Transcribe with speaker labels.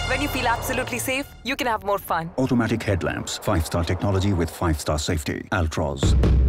Speaker 1: When you feel absolutely safe, you can have more fun.
Speaker 2: Automatic headlamps, 5-star technology with 5-star safety. Altroz.